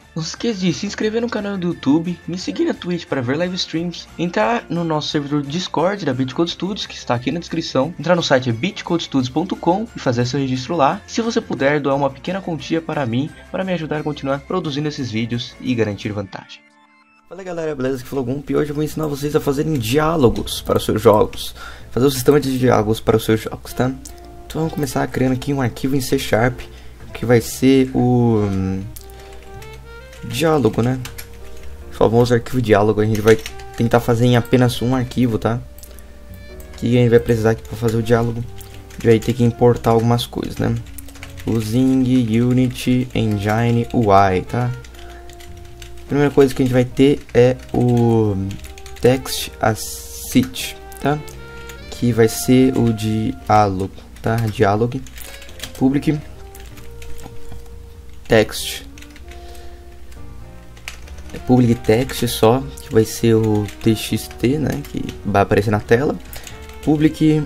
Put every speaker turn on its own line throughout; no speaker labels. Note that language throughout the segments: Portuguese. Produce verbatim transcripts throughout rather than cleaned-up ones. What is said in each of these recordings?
Não se esqueça de se inscrever no canal do YouTube, me seguir na Twitch para ver live streams, entrar no nosso servidor Discord da Bitcode Studios, que está aqui na descrição, entrar no site bitcode studios ponto com e fazer seu registro lá. Se você puder, doar uma pequena quantia para mim, para me ajudar a continuar produzindo esses vídeos e garantir vantagem.
Fala galera, beleza? Aqui falou Gump e hoje eu vou ensinar vocês a fazerem diálogos para os seus jogos. Fazer o sistema de diálogos para os seus jogos, tá? Então vamos começar criando aqui um arquivo em C Sharp, que vai ser o... Hum, diálogo, né? O famoso arquivo diálogo. A gente vai tentar fazer em apenas um arquivo, tá? Que a gente vai precisar aqui para fazer o diálogo. A gente vai ter que importar algumas coisas, né? Using Unity Engine U I, tá? A primeira coisa que a gente vai ter é o Text Asset, tá? Que vai ser o diálogo, tá? Diálogo Public Text, Public Text só, que vai ser o T X T, né? Que vai aparecer na tela. Public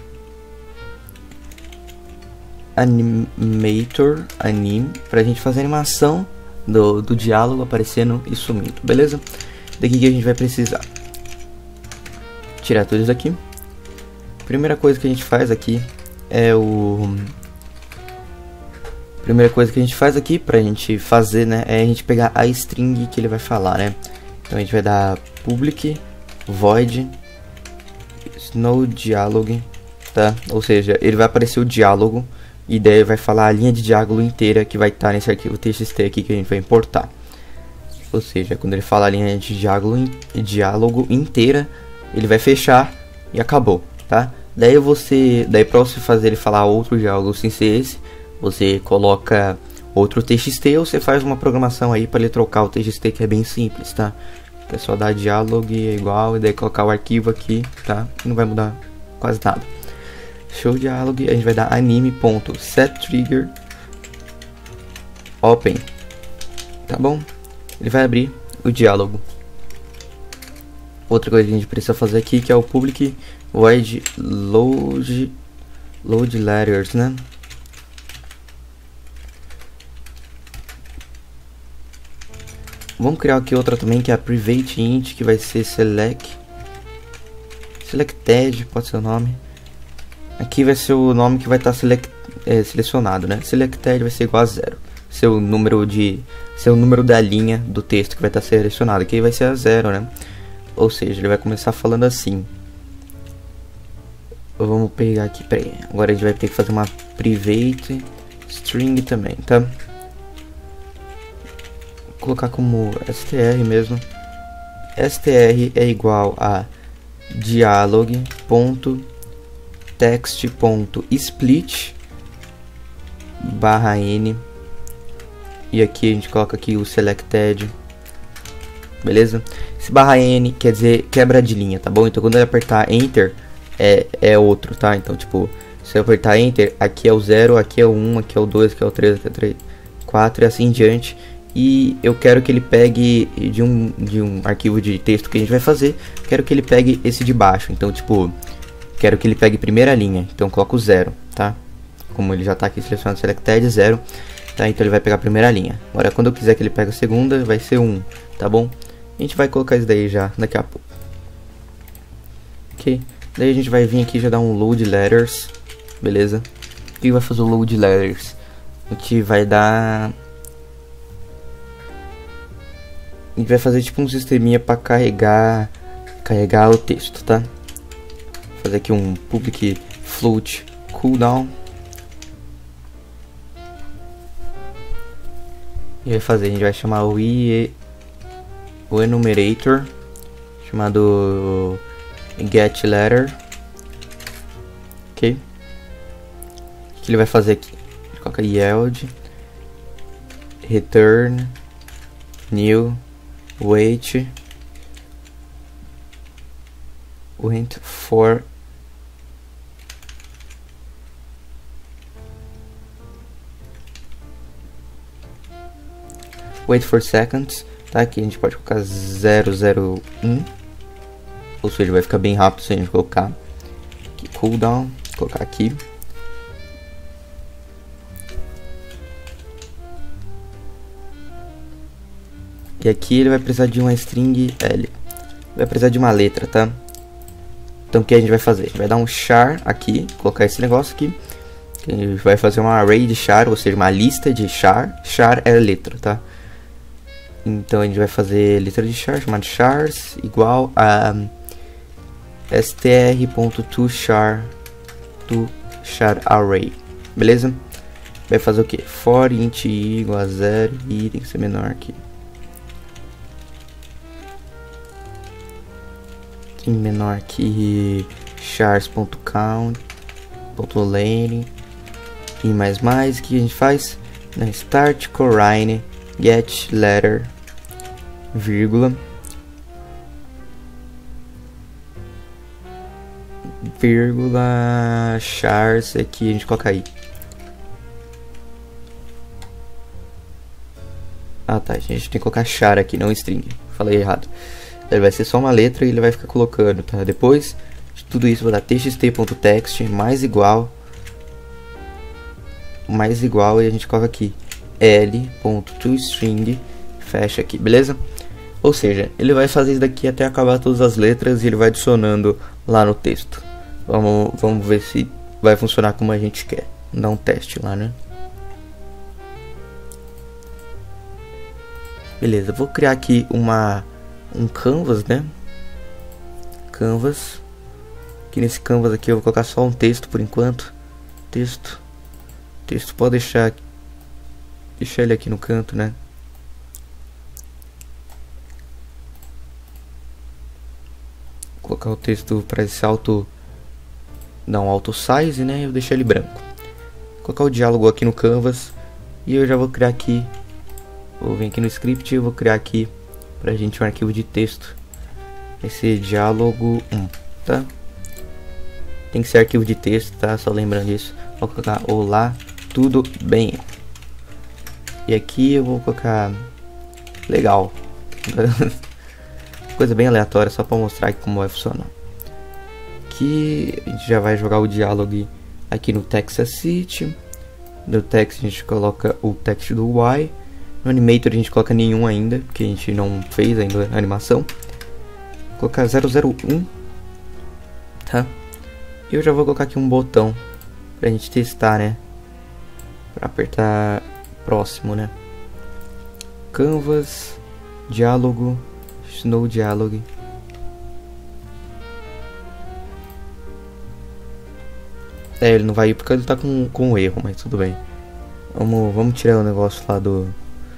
Animator, Anime, pra gente fazer a animação Do, do diálogo aparecendo e sumindo, beleza? Daqui que a gente vai precisar tirar tudo isso aqui. Primeira coisa que a gente faz aqui é o primeira coisa que a gente faz aqui pra gente fazer, né, é a gente pegar a string que ele vai falar, né? Então a gente vai dar public void no dialogue, tá? Ou seja, ele vai aparecer o diálogo e daí vai falar a linha de diálogo inteira que vai estar nesse arquivo T X T aqui que a gente vai importar. Ou seja, quando ele fala a linha de diálogo, diálogo inteira, ele vai fechar e acabou, tá? Daí você, daí para você fazer ele falar outro diálogo sem ser esse, você coloca outro T X T ou você faz uma programação aí para ele trocar o T X T, que é bem simples, tá? É só dar diálogo é igual e daí colocar o arquivo aqui, tá? E não vai mudar quase nada. Show diálogo, a gente vai dar anime.setTrigger open, tá bom? Ele vai abrir o diálogo. Outra coisa que a gente precisa fazer aqui que é o public void load load letters, né? Vamos criar aqui outra também que é a private int, que vai ser select selected, pode ser o nome. Aqui vai ser o nome que vai estar select, é, selecionado, né? Selected vai ser igual a zero. Seu número de, seu número da linha do texto que vai estar selecionado. Aqui vai ser a zero, né? Ou seja, ele vai começar falando assim. Vamos pegar aqui, peraí. Agora a gente vai ter que fazer uma private string também, tá? Vou colocar como str mesmo. Str é igual a dialog. Text.split barra n, e aqui a gente coloca aqui o selected, beleza? Esse barra n quer dizer quebra de linha, tá bom? Então quando ele apertar enter é, é outro, tá? Então tipo, se eu apertar enter, aqui é o zero, aqui é o um, aqui é o dois, aqui é o três, aqui é o três, quatro e assim em diante. E eu quero que ele pegue de um, de um arquivo de texto que a gente vai fazer, quero que ele pegue esse de baixo. Então tipo, quero que ele pegue primeira linha, então eu coloco zero, tá? Como ele já está aqui selecionado selected, zero, tá? Então ele vai pegar a primeira linha. Agora quando eu quiser que ele pegue a segunda, vai ser um, tá bom? A gente vai colocar isso daí já daqui a pouco. Ok, daí a gente vai vir aqui e já dar um load letters, beleza? O que vai fazer o load letters? A gente vai dar... A gente vai fazer tipo um sisteminha para carregar, carregar o texto, tá? Fazer aqui um public float cooldown e vai fazer, a gente vai chamar o i o enumerator chamado get letter, ok? O que ele vai fazer aqui? A gente coloca yield return new wait wait for wait for seconds, tá? Aqui a gente pode colocar zero zero um, ou seja, vai ficar bem rápido se a gente colocar aqui, cooldown, colocar aqui. E aqui ele vai precisar de uma string L. Vai precisar de uma letra, tá? Então o que a gente vai fazer? A gente vai dar um char aqui, colocar esse negócio aqui. Que a gente vai fazer uma array de char, ou seja, uma lista de char. Char é letra, tá? Então a gente vai fazer letra de char, chamada chars, igual a str.toChar to char array. Beleza? Vai fazer o que? For int i igual a zero e tem que ser menor aqui. Tem menor que chars.count.lane e mais mais. O que a gente faz? Na start corine get letter vírgula vírgula chars aqui a gente coloca aí. Ah tá, a gente tem que colocar char aqui, não string. Falei errado. Ele vai ser só uma letra e ele vai ficar colocando, tá? Depois de tudo isso, vou dar txt.text mais igual mais igual e a gente coloca aqui l.toString, fecha aqui, beleza? Ou seja, ele vai fazer isso daqui até acabar todas as letras e ele vai adicionando lá no texto. Vamos, vamos ver se vai funcionar como a gente quer. Vamos dar um teste lá, né? Beleza, vou criar aqui uma um canvas, né? Canvas. Aqui nesse canvas aqui eu vou colocar só um texto por enquanto. Texto. Texto pode deixar deixar ele aqui no canto, né? Vou colocar o texto para esse auto dar um auto size, né? E eu deixar ele branco. Vou colocar o diálogo aqui no canvas e eu já vou criar aqui. Vou vir aqui no script e vou criar aqui pra gente um arquivo de texto. Esse diálogo um, tá? Tem que ser arquivo de texto, tá? Só lembrando disso. Vou colocar olá, tudo bem. E aqui eu vou colocar legal. Coisa bem aleatória, só para mostrar aqui como vai funcionar. Aqui a gente já vai jogar o diálogo aqui no text assist. No text a gente coloca o text do Y. No animator a gente coloca nenhum ainda, porque a gente não fez ainda a animação. Vou colocar zero zero um, tá? E eu já vou colocar aqui um botão pra gente testar, né? Pra apertar próximo, né? Canvas, diálogo, Snow diálogo. É, ele não vai ir porque ele tá com, com erro, mas tudo bem. Vamos, vamos tirar o negócio lá do...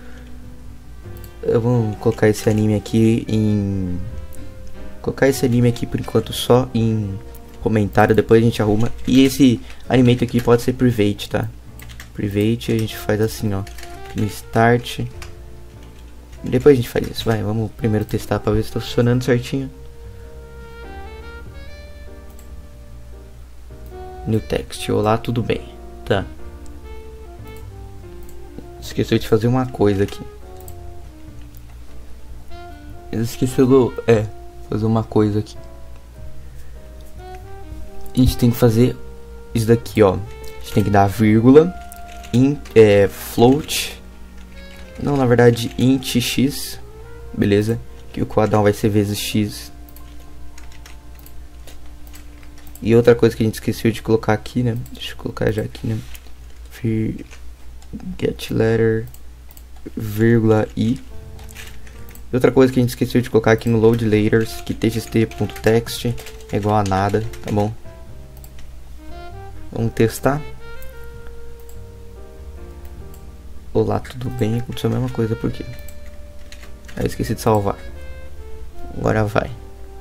Eu vou colocar esse anime aqui em... Colocar esse anime aqui por enquanto só em comentário, depois a gente arruma. E esse animator aqui pode ser private, tá? Private a gente faz assim, ó. No start. Depois a gente faz isso, vai. Vamos primeiro testar pra ver se tá funcionando certinho. New text, olá, tudo bem? Tá. Esqueceu de fazer uma coisa aqui. Esqueceu do... É, fazer uma coisa aqui. A gente tem que fazer isso daqui, ó. A gente tem que dar vírgula. In, é, float. Não, na verdade, int x. Beleza? Que o quadrão vai ser vezes x. E outra coisa que a gente esqueceu de colocar aqui, né? Deixa eu colocar já aqui, né? Get letter, vírgula i. E outra coisa que a gente esqueceu de colocar aqui no load layers, que txt.text é igual a nada, tá bom? Vamos testar. Olá, tudo bem? Aconteceu a mesma coisa, por quê? Aí esqueci de salvar. Agora vai.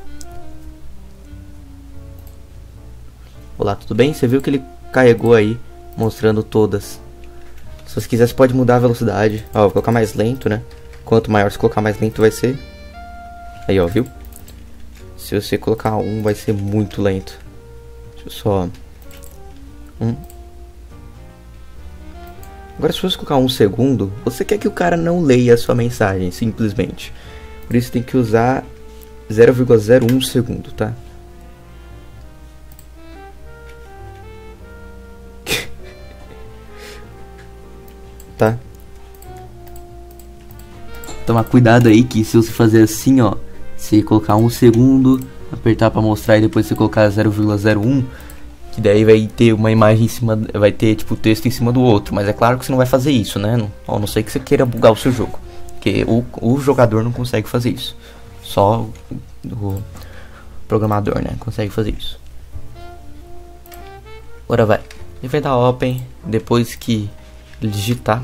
Olá, tudo bem? Você viu que ele carregou aí, mostrando todas. Se você quiser, você pode mudar a velocidade. Ó, vou colocar mais lento, né? Quanto maior você colocar, mais lento vai ser. Aí, ó, viu? Se você colocar um, vai ser muito lento. Deixa eu só... Um. Agora, se você colocar um segundo, você quer que o cara não leia a sua mensagem, simplesmente. Por isso tem que usar zero vírgula zero um segundo, tá? Tá?
tomar cuidado aí que se você fazer assim, ó, se colocar um segundo, apertar para mostrar e depois você colocar zero vírgula zero um, que daí vai ter uma imagem em cima, vai ter tipo texto em cima do outro, mas é claro que você não vai fazer isso, né? A não ser que você queira bugar o seu jogo, porque o, o jogador não consegue fazer isso, só o programador, né, consegue fazer isso. Agora vai, ele vai dar open depois que ele digitar.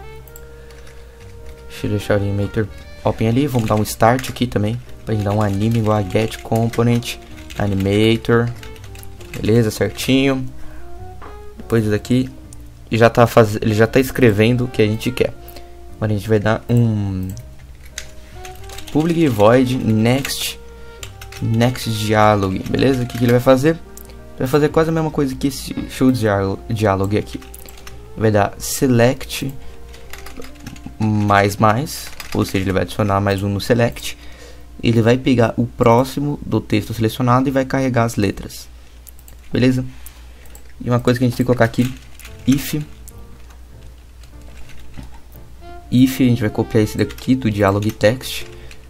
Deixa eu deixar o animator open ali, vamos dar um start aqui também, pra gente dar um anime igual a get component, animator, beleza, certinho. Depois daqui, já tá faz... ele já tá escrevendo o que a gente quer. Agora a gente vai dar um public void next next dialogue, beleza? O que, que ele vai fazer? Ele vai fazer quase a mesma coisa que esse show dialogue aqui. Vai dar select mais mais, ou seja, ele vai adicionar mais um no select. Ele vai pegar o próximo do texto selecionado e vai carregar as letras, beleza? E uma coisa que a gente tem que colocar aqui, if if a gente vai copiar esse daqui do dialogue text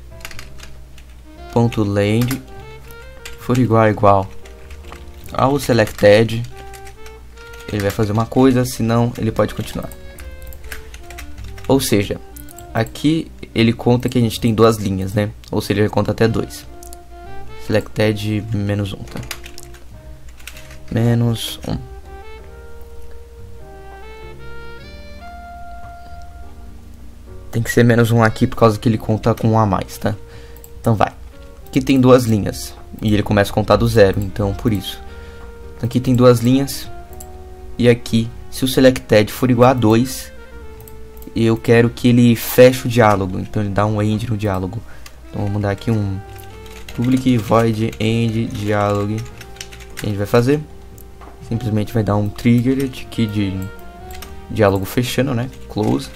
ponto land for igual a igual ao selected. Ele vai fazer uma coisa, senão ele pode continuar. Ou seja, aqui ele conta que a gente tem duas linhas, né? Ou seja, ele conta até dois. Selected menos um, tá? Menos um. Tem que ser menos um aqui por causa que ele conta com um a mais, tá? Então vai. Aqui tem duas linhas e ele começa a contar do zero, então por isso. Então, aqui tem duas linhas e aqui, se o selected for igual a dois, eu quero que ele feche o diálogo, então ele dá um end no diálogo. Então vamos dar aqui um public void end dialogue. O que a gente vai fazer? Simplesmente vai dar um trigger aqui de diálogo fechando, né? Close.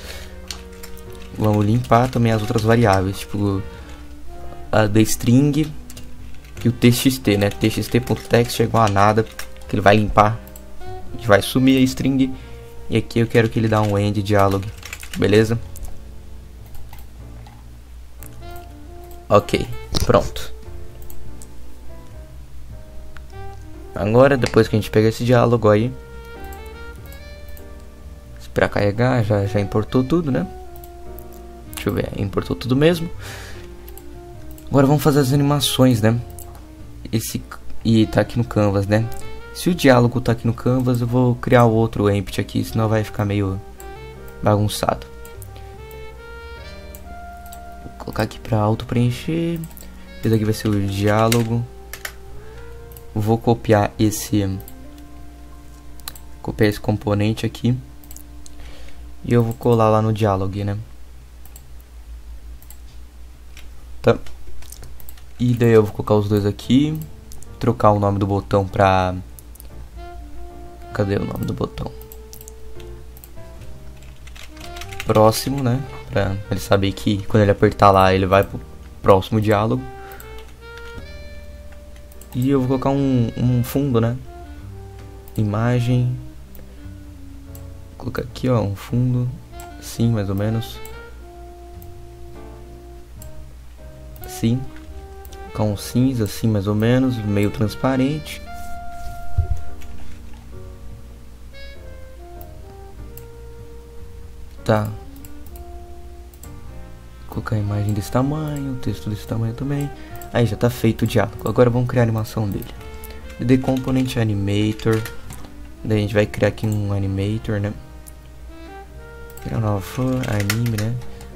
Vamos limpar também as outras variáveis, tipo a da string e o txt, né? txt.text é igual a nada, que ele vai limpar, a gente vai sumir a string. E aqui eu quero que ele dá um end dialogue, beleza? Ok, pronto. Agora, depois que a gente pegar esse diálogo aí, esperar carregar, já, já importou tudo, né? Deixa eu ver, importou tudo mesmo. Agora vamos fazer as animações, né? Esse e tá aqui no canvas, né? Se o diálogo tá aqui no canvas, eu vou criar o outro empty aqui, senão vai ficar meio bagunçado. Vou colocar aqui para auto preencher. Esse aqui vai ser o diálogo. Vou copiar esse copiar esse componente aqui e eu vou colar lá no diálogo, né? Tá. E daí eu vou colocar os dois aqui, trocar o nome do botão pra... Cadê o nome do botão? Próximo, né? Pra ele saber que quando ele apertar lá, ele vai pro próximo diálogo. E eu vou colocar um, um fundo, né? Imagem. Vou colocar aqui, ó, um fundo. Assim, mais ou menos. Assim. Colocar um cinza, assim, mais ou menos. Meio transparente. Tá. Vou colocar a imagem desse tamanho, o texto desse tamanho também. Aí já tá feito o diálogo. Agora vamos criar a animação dele. The component animator. Daí a gente vai criar aqui um animator, né? Criar uma nova fã, anime, né?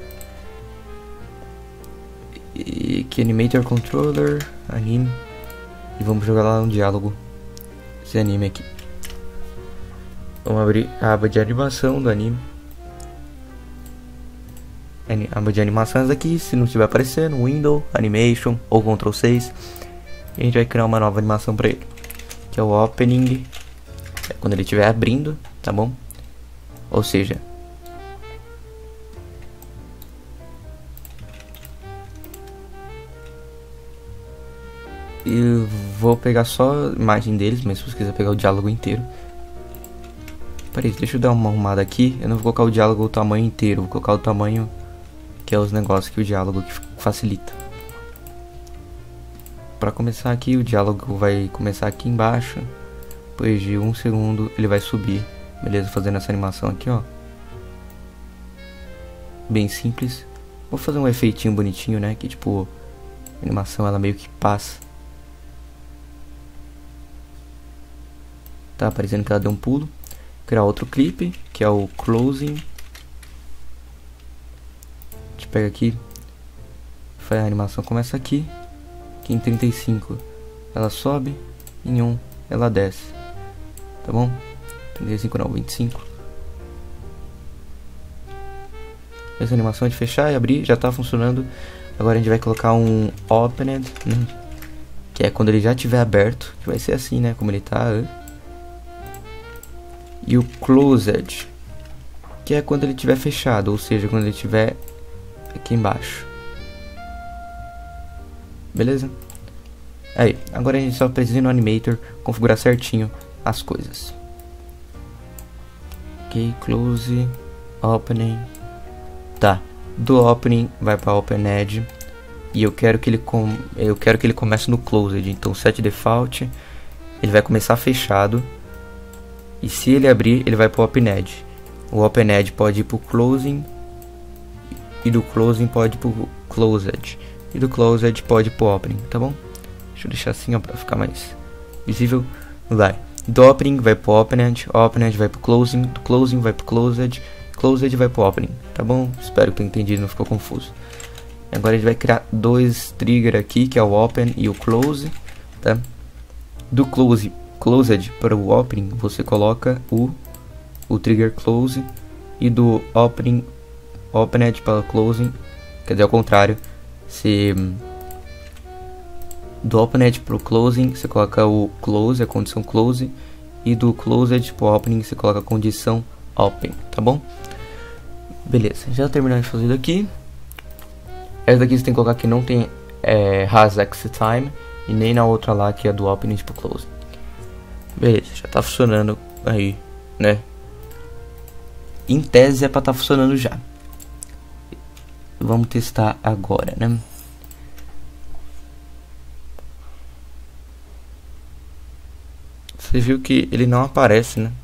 E aqui animator controller, anime. E vamos jogar lá no diálogo esse anime aqui. Vamos abrir a aba de animação do anime. A aba de animações aqui, se não estiver aparecendo, Window, Animation ou control seis. E a gente vai criar uma nova animação para ele, que é o Opening, é quando ele estiver abrindo, tá bom? Ou seja, eu vou pegar só a imagem deles, mas se você quiser pegar o diálogo inteiro. Peraí, deixa eu dar uma arrumada aqui. Eu não vou colocar o diálogo o tamanho inteiro, vou colocar o tamanho
que é os negócios que o diálogo que facilita. Para começar aqui, o diálogo vai começar aqui embaixo. Depois de um segundo ele vai subir, beleza? Fazendo essa animação aqui, ó. Bem simples. Vou fazer um efeitinho bonitinho, né? Que tipo, a animação ela meio que passa. Tá aparecendo que ela deu um pulo. Criar outro clipe, que é o closing. A gente pega aqui, a animação começa aqui, aqui em trinta e cinco ela sobe, em um ela desce, tá bom? trinta e cinco não, vinte e cinco. Essa animação de fechar e abrir já tá funcionando. Agora a gente vai colocar um opened, né? Que é quando ele já tiver aberto, que vai ser assim, né, como ele tá. E o closed, que é quando ele tiver fechado, ou seja, quando ele tiver aqui embaixo. Beleza? Aí, agora a gente só precisa ir no animator configurar certinho as coisas. Ok, close, opening. Tá, do opening vai para opened e eu quero que ele com eu quero que ele comece no closed. Então set default, ele vai começar fechado. E se ele abrir, ele vai para o opened. O opened pode ir para o closing. E do closing pode ir para o closed. E do closed pode ir para o opening, tá bom? Deixa eu deixar assim, ó, para ficar mais visível. Vai. Do opening vai para o opened. Opened vai para o closing. Do closing vai para o closed. Closed vai para o opening, tá bom? Espero que tenha entendido, não ficou confuso. Agora a gente vai criar dois triggers aqui, que é o open e o close, tá? Do close closed para o opening, você coloca o, o trigger close, e do opening, opened para o closing, quer dizer, ao contrário, se do opened para o closing, você coloca o close, a condição close, e do closed para o opening, você coloca a condição open, tá bom? Beleza, já terminamos de fazer isso aqui. Essa daqui você tem que colocar que não tem é, has exit time, e nem na outra lá que é do opening para o closing. Beleza, já tá funcionando aí, né? Em tese é pra tá funcionando já. Vamos testar agora, né? Você viu que ele não aparece, né?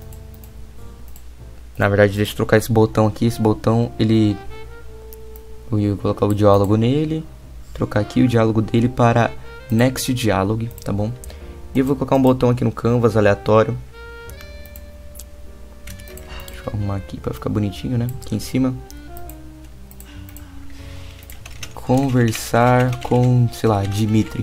Na verdade, deixa eu trocar esse botão aqui. Esse botão, ele... eu ia colocar o diálogo nele. Trocar aqui o diálogo dele para Next Dialogue, tá bom? E eu vou colocar um botão aqui no Canvas aleatório. Deixa eu arrumar aqui para ficar bonitinho, né? Aqui em cima. Conversar com, sei lá, Dimitri.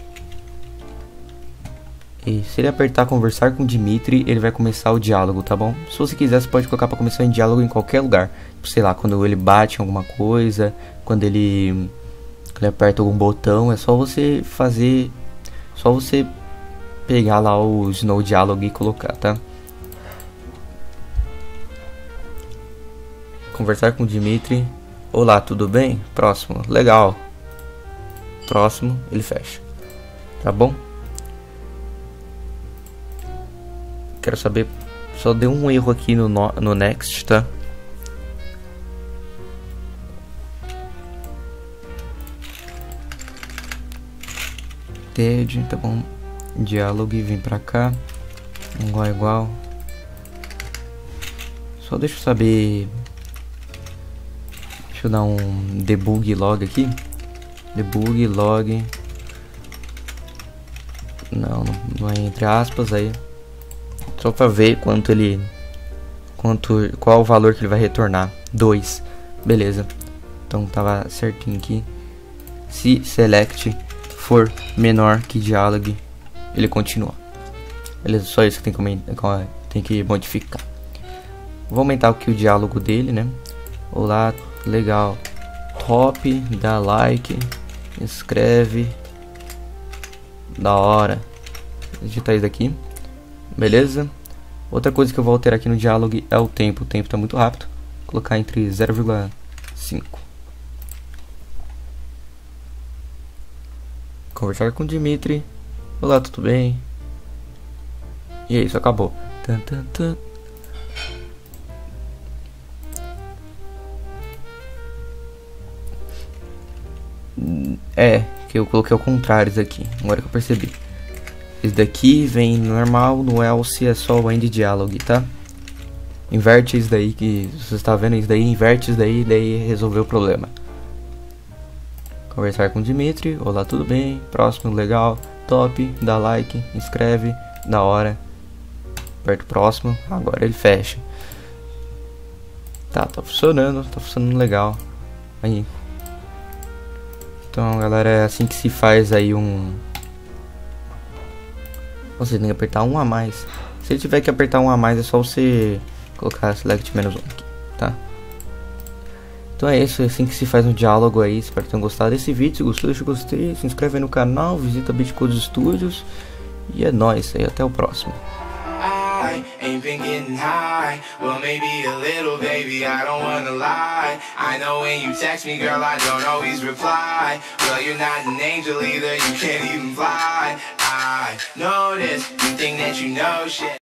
E se ele apertar conversar com Dimitri, ele vai começar o diálogo, tá bom? Se você quiser, você pode colocar para começar em diálogo em qualquer lugar. Sei lá, quando ele bate em alguma coisa, quando ele, quando ele aperta algum botão, é só você fazer, só você pegar lá o Snow Dialogue e colocar, tá? Conversar com Dimitri. Olá, tudo bem? Próximo. Legal. Próximo, ele fecha. Tá bom? Quero saber, só deu um erro aqui no, no, no Next, tá? Ted, tá bom? Diálogo, vem pra cá. Igual, igual. Só deixa eu saber. Deixa eu dar um debug log aqui. Debug log. Não, não é entre aspas aí. Só pra ver quanto ele, quanto, qual o valor que ele vai retornar. dois. Beleza. Então tava certinho aqui. Se select for menor que diálogo, ele continua. Beleza, só isso que tem que, tem que modificar. Vou aumentar aqui o diálogo dele, né? Olá, legal. Top, dá like, escreve. Da hora. Vou digitar isso daqui. Beleza? Outra coisa que eu vou alterar aqui no diálogo é o tempo. O tempo está muito rápido. Vou colocar entre zero vírgula cinco. Conversar com Dimitri. Olá, tudo bem? E é isso, acabou. Tum, tum, tum. É, que eu coloquei ao contrário isso aqui, agora que eu percebi. Esse daqui vem normal, no else é só o end dialogue, tá? Inverte isso daí, que você está vendo isso daí, inverte isso daí, daí resolveu o problema. Conversar com o Dimitri, olá, tudo bem? Próximo, legal, top, dá like, inscreve, da hora. Aperta o próximo, agora ele fecha. Tá, tá funcionando, tá funcionando legal. Aí. Então, galera, é assim que se faz aí um... Você tem que apertar um a mais. Se ele tiver que apertar um a mais, é só você colocar select menos um aqui, tá? Então é isso, é assim que se faz um diálogo aí. Espero que tenham gostado desse vídeo. Se gostou, deixa o gostei, se inscreve aí no canal, visita Bitcodes Studios. E é nóis, aí até o próximo.
I ain't been getting high. Well, maybe a little, baby, I don't wanna lie. I know when you text me, girl, I don't always reply. Well, you're not an angel either, you can't even fly. I know this, you think that you know shit.